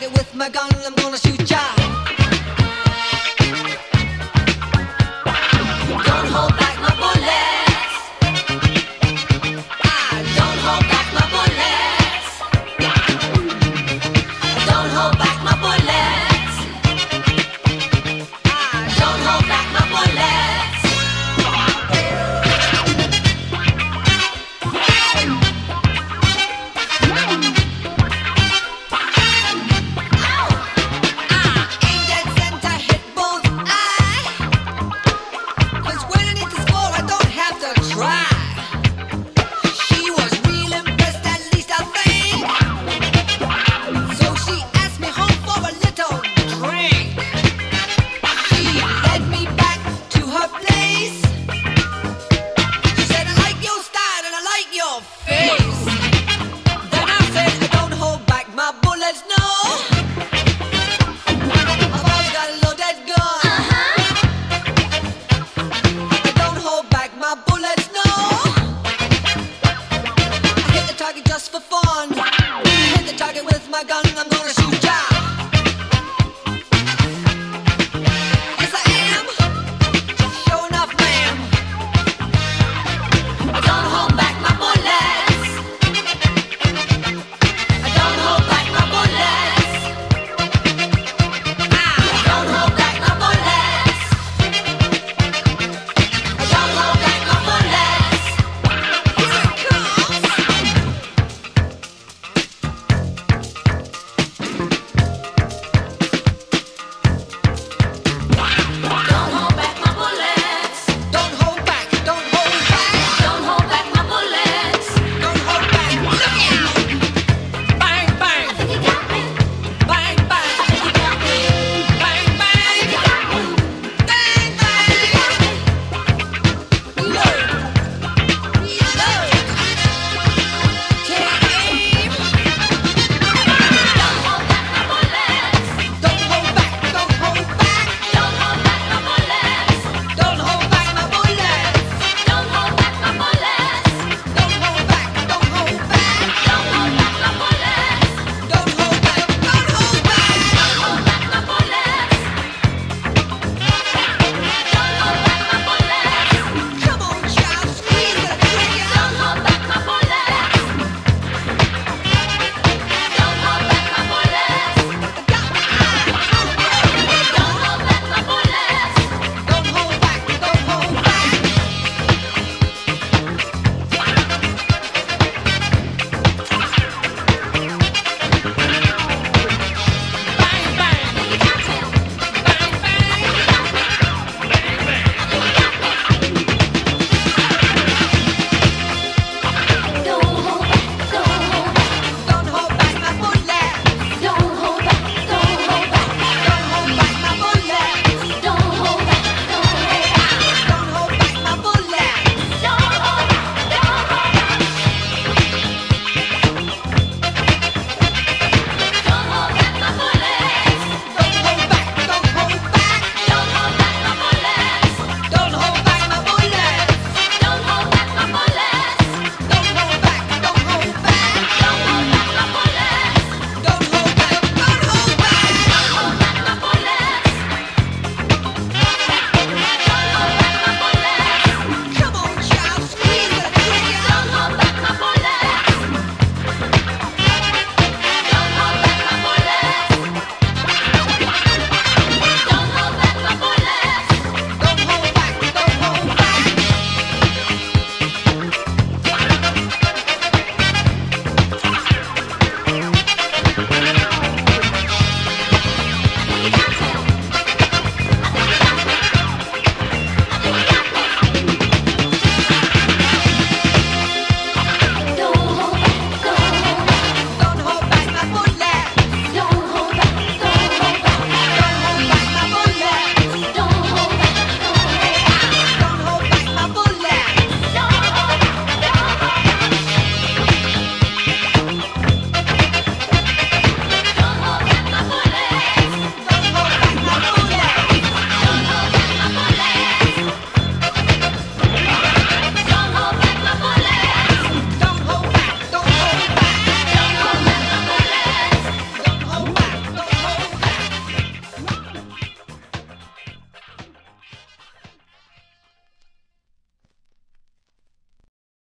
target with my gun, I'm gonna shoot ya. Don't hold back my bullets. Don't hold back my bullets. Don't hold back my bullets. Don't hold back my bullets. Aim dead center, hit bullseye. 'Cause when I need to score, I don't have to try. She was real impressed, at least I think. So she asked me home for a little drink. She led me back to her place. She said, I like your style and I like your face. Then I said, I don't hold back my bullets, no. I've always got a loaded gun. I don't hold back my bullets, no. I hit the target just for fun. I hit the target with my gun, I'm gonna shoot.